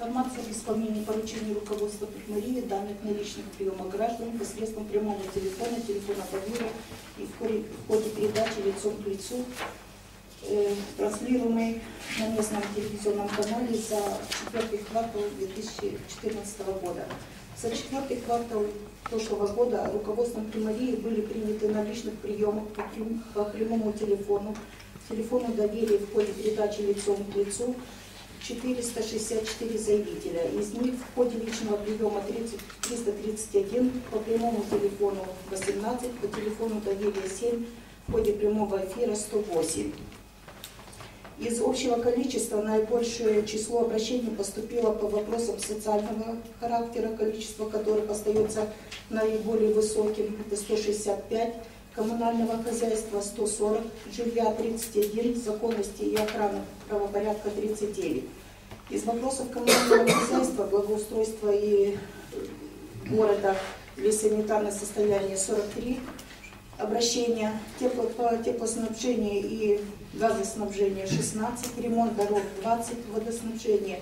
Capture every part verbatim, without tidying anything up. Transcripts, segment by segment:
Информация об исполнении поручений руководства предмэрии, данных наличных приема граждан посредством прямого телефона, телефона Бавира и в ходе, в ходе передачи лицом к лицу, э, транслируемой на местном телевизионном канале за четвертый квартал две тысячи четырнадцатого года. За четвертый квартал прошлого года руководством предмэрии были приняты наличных приемов по, прям, по прямому телефону, телефону доверия в ходе передачи лицом к лицу четыреста шестьдесят четыре заявителя. Из них в ходе личного приема триста тридцать один, по прямому телефону восемнадцать, по телефону доверия семь, в ходе прямого эфира сто восемь. Из общего количества наибольшее число обращений поступило по вопросам социального характера, количество которых остается наиболее высоким, это сто шестьдесят пять, коммунального хозяйства сто сорок, жилья тридцать один, законности и охраны правопорядка тридцать девять. Из вопросов коммунального хозяйства, благоустройства и города или санитарное состояние сорок три обращения, тепло, теплоснабжение и газоснабжение шестнадцать, ремонт дорог двадцать, водоснабжение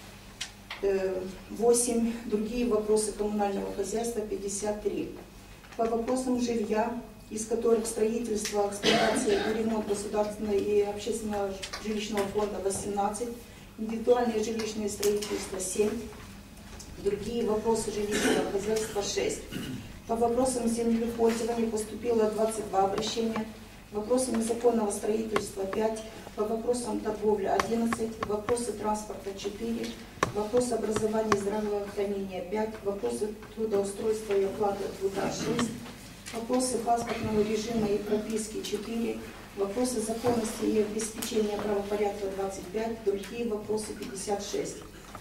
восемь, другие вопросы коммунального хозяйства пятьдесят три. По вопросам жилья, из которых строительство, эксплуатация и ремонт государственного и общественного жилищного фонда восемнадцать, индивидуальное жилищное строительство семь, другие вопросы жилищного хозяйства шесть. По вопросам землепользования поступило двадцать два обращения, вопросы незаконного строительства пять, по вопросам торговли одиннадцать, вопросы транспорта четыре, вопросы образования и здравоохранения пять, вопросы трудоустройства и оплаты труда шесть, вопросы паспортного режима и прописки четыре, вопросы законности и обеспечения правопорядка двадцать пять, другие вопросы пятьдесят шесть.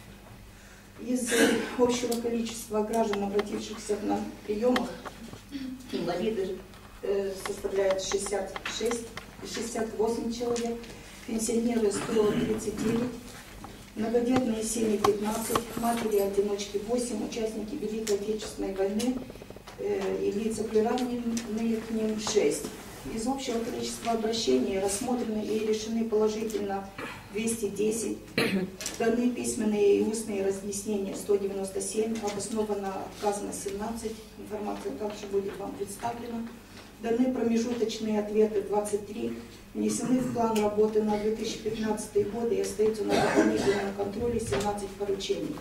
Из общего количества граждан, обратившихся на приемах, инвалиды э, составляют шестьдесят шесть, шестьдесят восемь человек, пенсионеры сто тридцать девять, многодетные семьи пятнадцать, матери-одиночки восемь, участники Великой Отечественной войны и лица, приравненные к ним шесть. Из общего количества обращений рассмотрены и решены положительно двести десять, даны письменные и устные разъяснения сто девяносто семь, обоснованно отказано семнадцать, информация также будет вам представлена, даны промежуточные ответы двадцать три, внесены в план работы на две тысячи пятнадцатый год и остаются на дополнительном контроле семнадцать поручений.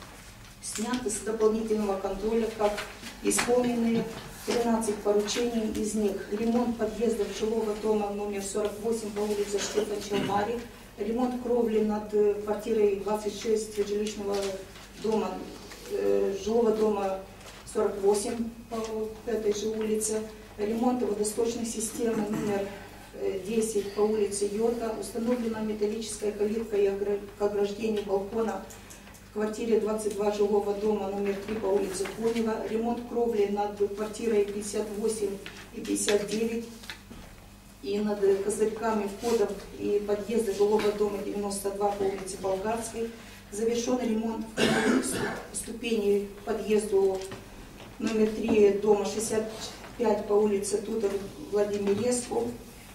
Сняты с дополнительного контроля как исполненные тринадцать поручений, из них ремонт подъездов жилого дома номер сорок восемь по улице Штефан Челмари, ремонт кровли над квартирой двадцать шесть жилищного дома, э, жилого дома сорок восемь по этой же улице, ремонт водосточной системы номер десять по улице Йорга, установлена металлическая калитка и к ограждению балкона в квартире двадцать два жилого дома номер три по улице Конева, ремонт кровли над квартирой пятьдесят восемь и пятьдесят девять и над козырьками входов и подъезда жилого дома девяносто два по улице Болгарской, завершен ремонт ступеней к подъезду номер три дома шестьдесят пять по улице Тутор Владимиреску,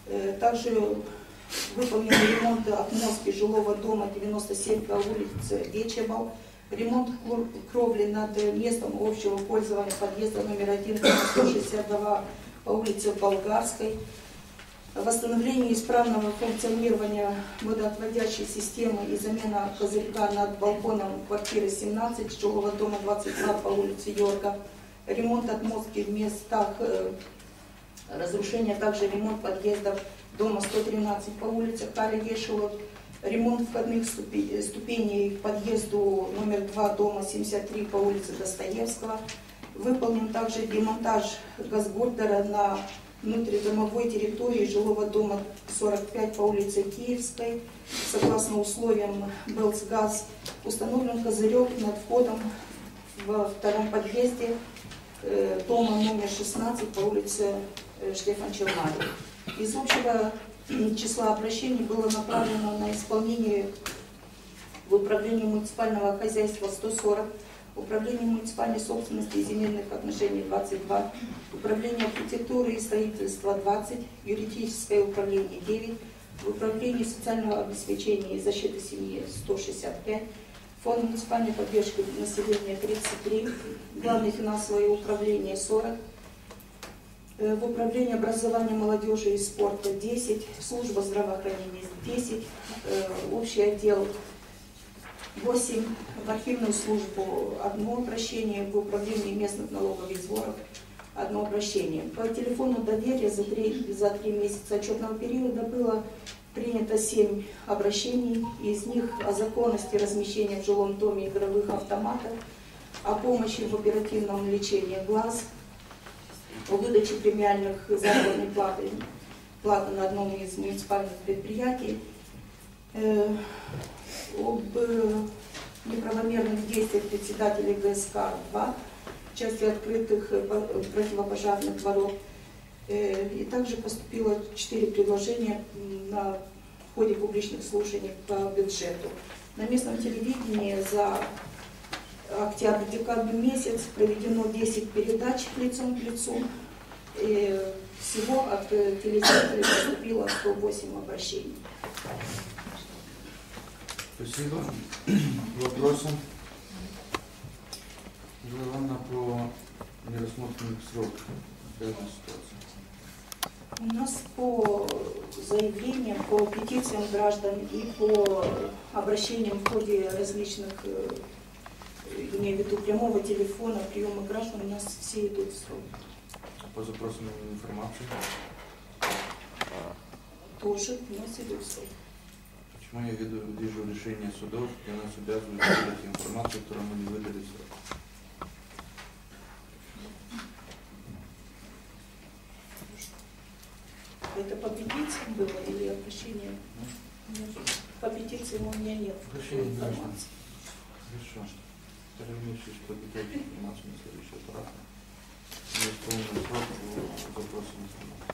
также выполнен ремонт отмостки жилого дома девяносто семь по улице Вечебал, ремонт кровли над местом общего пользования подъезда номер один сто шестьдесят два по улице Болгарской, восстановление исправного функционирования водоотводящей системы и замена козырька над балконом квартиры семнадцать жилого дома двадцать два по улице Йорга, ремонт отмостки в местах разрушения, также ремонт подъездов дома сто тринадцать по улице Кари Ешилов, ремонт входных ступеней к подъезду номер два дома семьдесят три по улице Достоевского. Выполнен также демонтаж газбордера на внутридомовой территории жилого дома сорок пять по улице Киевской. Согласно условиям Белсгаз, установлен козырек над входом во втором подъезде дома номер шестнадцать по улице Штефан Челмари. Из общего числа обращений было направлено на исполнение в управление муниципального хозяйства сто сорок, управление муниципальной собственности и земельных отношений двадцать два, управление архитектуры и строительства двадцать, юридическое управление девять, в управлении социального обеспечения и защиты семьи сто шестьдесят пять, Фонд муниципальной поддержки населения тридцать три, Главное финансовое управление сорок, э, в управлении образования, молодежи и спорта десять, служба здравоохранения десять, э, общий отдел восемь, в архивную службу одно обращение, в управлении местных налогов и сборов одно обращение. По телефону доверия за три, за три месяца отчетного периода было принято семь обращений, из них о законности размещения в жилом доме игровых автоматов, о помощи в оперативном лечении глаз, о выдаче премиальных заработной платы, платы на одном из муниципальных предприятий, э, об э, неправомерных действиях председателей ГСК два в части открытых э, противопожарных ворот. И также поступило четыре предложения на в ходе публичных слушаний по бюджету. На местном телевидении за октябрь-декабрь месяц проведено десять передач лицом к лицу. И всего от телезрителей поступило сто восемь обращений. Спасибо. Вопросы? Главное про нерассмотренных сроков. Ситуация. У нас по заявлениям, по петициям граждан и по обращениям в ходе различных, имею в виду прямого телефона, приема граждан, у нас все идут в срок. По запросам на информацию? Тоже у нас идут в срок. Почему я вижу, вижу решение судов, где нас обязывают выдать информацию, которую мы не выдали в срок? Это по петициям было или обращение? Нет. По петициям у меня нет информации. Хорошо. Перемещу, что передать информацию на следующий аппарат. Я исполнил срок по запросу информации.